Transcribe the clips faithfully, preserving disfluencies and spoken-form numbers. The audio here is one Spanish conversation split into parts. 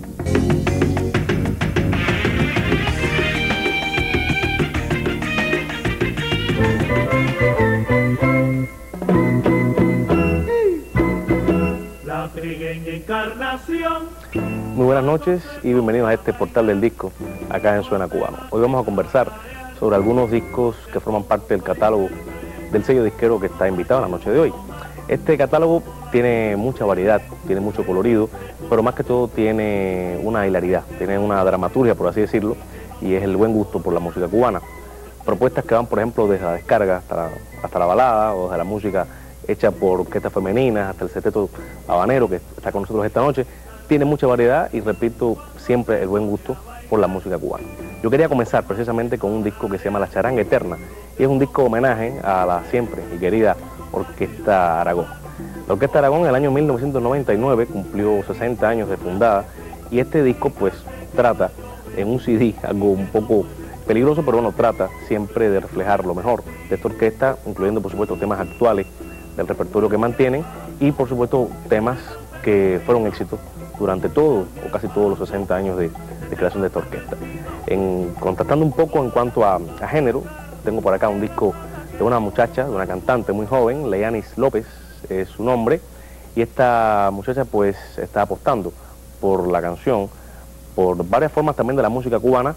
La trigueña encarnación. Muy buenas noches y bienvenidos a este portal del disco acá en Suena Cubano. Hoy vamos a conversar sobre algunos discos que forman parte del catálogo del sello disquero que está invitado en la noche de hoy. Este catálogo tiene mucha variedad, tiene mucho colorido, pero más que todo tiene una hilaridad, tiene una dramaturgia, por así decirlo, y es el buen gusto por la música cubana. Propuestas que van, por ejemplo, desde la descarga hasta la, hasta la balada, o desde la música hecha por orquestas femeninas, hasta el seteto habanero que está con nosotros esta noche. Tiene mucha variedad y, repito, siempre el buen gusto por la música cubana. Yo quería comenzar precisamente con un disco que se llama La Charanga Eterna, y es un disco homenaje a la siempre y querida Orquesta Aragón. La Orquesta Aragón en el año mil novecientos noventa y nueve cumplió sesenta años de fundada, y este disco pues trata en un C D, algo un poco peligroso, pero bueno, trata siempre de reflejar lo mejor de esta orquesta, incluyendo por supuesto temas actuales del repertorio que mantienen y por supuesto temas que fueron éxitos durante todo o casi todos los sesenta años de, de creación de esta orquesta. En, contrastando un poco en cuanto a, a género, tengo por acá un disco de una muchacha, de una cantante muy joven, Leyanis López es su nombre, y esta muchacha pues está apostando por la canción, por varias formas también de la música cubana,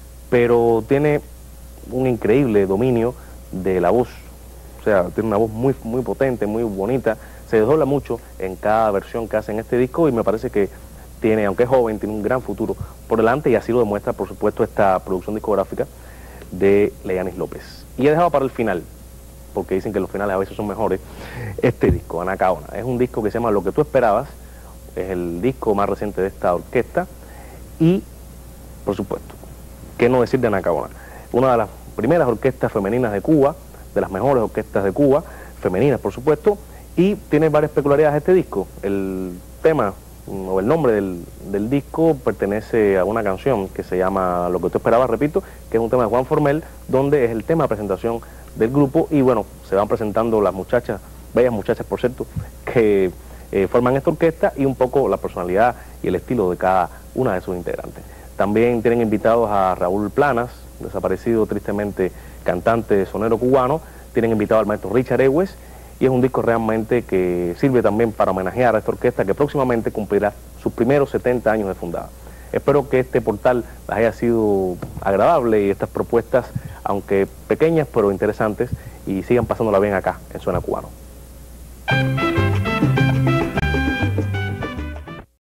pero tiene un increíble dominio de la voz. O sea, tiene una voz muy, muy potente, muy bonita, se desdobla mucho en cada versión que hace en este disco, y me parece que tiene, aunque es joven, tiene un gran futuro por delante, y así lo demuestra, por supuesto, esta producción discográfica de Leyanis López. Y he dejado para el final, porque dicen que los finales a veces son mejores, este disco, Anacaona. Es un disco que se llama Lo que tú esperabas, es el disco más reciente de esta orquesta, y, por supuesto, ¿qué no decir de Anacaona? Una de las primeras orquestas femeninas de Cuba, de las mejores orquestas de Cuba, femeninas por supuesto, y tiene varias peculiaridades este disco. El tema o el nombre del, del disco pertenece a una canción que se llama Lo que tú esperabas, repito, que es un tema de Juan Formel, donde es el tema de presentación del grupo, y bueno, se van presentando las muchachas, bellas muchachas por cierto, que eh, forman esta orquesta, y un poco la personalidad y el estilo de cada una de sus integrantes. También tienen invitados a Raúl Planas, desaparecido tristemente cantante sonero cubano, tienen invitado al maestro Richard Ewes, y es un disco realmente que sirve también para homenajear a esta orquesta que próximamente cumplirá sus primeros setenta años de fundada. Espero que este portal les haya sido agradable y estas propuestas, aunque pequeñas pero interesantes, y sigan pasándola bien acá en Suena Cubano.